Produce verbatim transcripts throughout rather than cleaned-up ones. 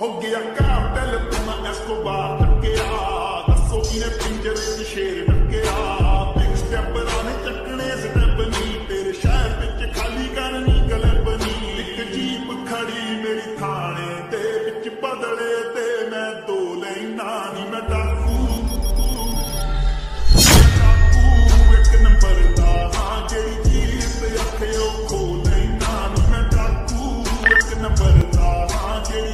हो गया कातिल तुम एस्कोबार टक्किया दसो किने पिंजरे च शेर टक्किया बिग स्टेप राने चकने स्टेप नी तेरे शहर विच खाली करनी गलत बनी एक जीप खड़ी मेरी थाने ते विच बदले ते मैं दो लेना नी मैं डाकू डाकू एक नंबर दा हां जेड़ी चीज अखे ओ खो लेना नी मैं डाकू एक नंबर दा हां जेड़ी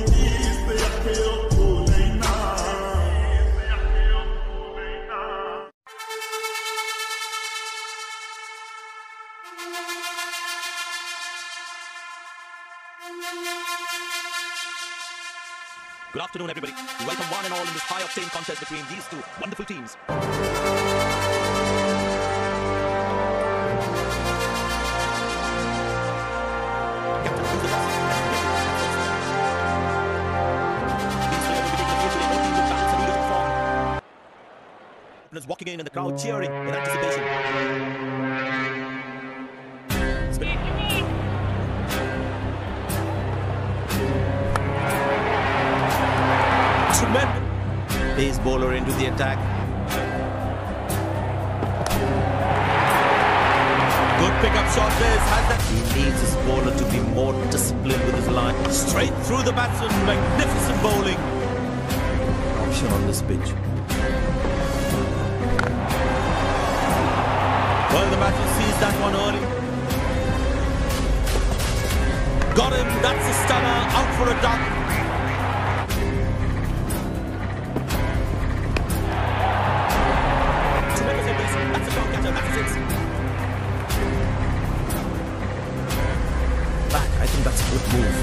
Good afternoon, everybody. Welcome one and all in this high-octane contest between these two wonderful teams. Captain, who's the boss? These players will be taking the field today. Both teams with balance and leadership form. Openers walking in and the crowd cheering in anticipation. Tremendous pace bowler into the attack. Good pickup shot this. Has that. He needs his bowler to be more disciplined with his line. Straight through the batsman. Magnificent bowling. Option on this pitch. Well, the batsman sees that one early. Got him. That's a stunner. Out for a duck. Back, I think that's a good move.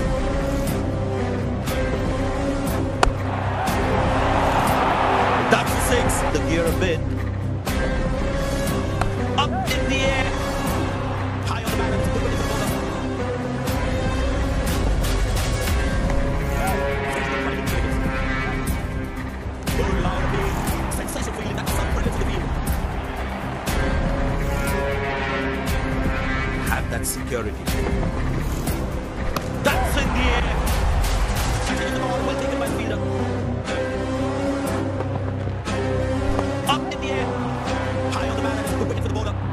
That's a six. The gear a bit. Up in the air. High on the balance. Good with his bowler. Good loud beat. Sensational feeling. That's some brilliant to the field. Have that security. That's in the air. Catching the ball, well taken by the fielder. Up in the air. High on the balance. Good waiting for the bowler.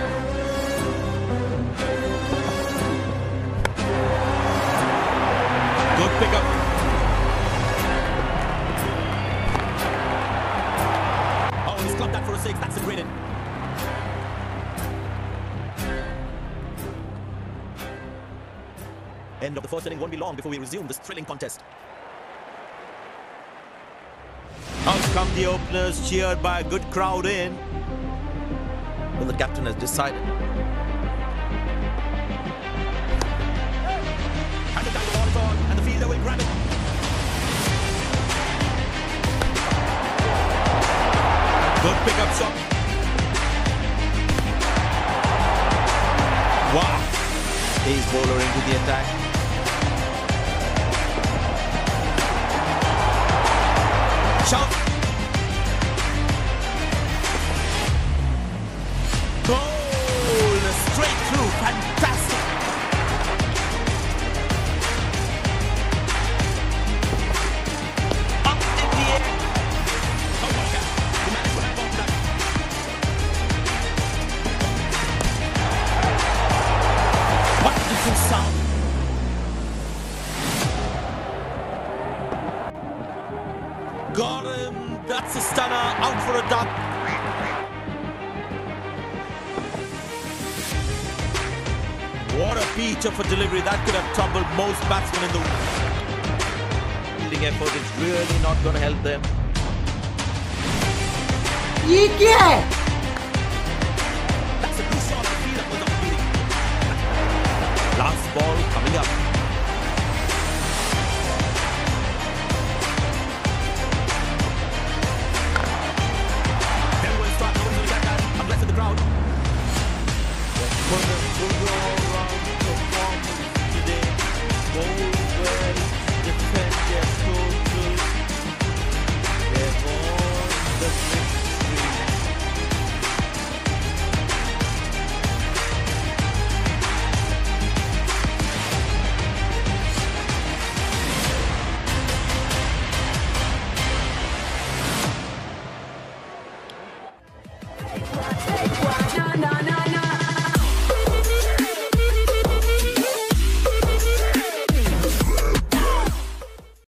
Good pickup. Oh, he's clubbed that for a six. That's a great in. End of the first inning won't be long before we resume this thrilling contest. Out come the openers, cheered by a good crowd in. Well, the captain has decided. And the ball is on, and the fielder will grab it. Good pickup shot. Wow. Pace bowler into the attack. Shot. Goal! Straight through. Fantastic. Up in the air. Oh my God. The man is right on that. What a different sound. Got him. That's a stunner. Out for a duck. What a peach of a delivery. That could have troubled most batsmen in the world. Fielding effort is really not going to help them. ये क्या है? That's a good shot. The fielder was not beating. Last ball coming up.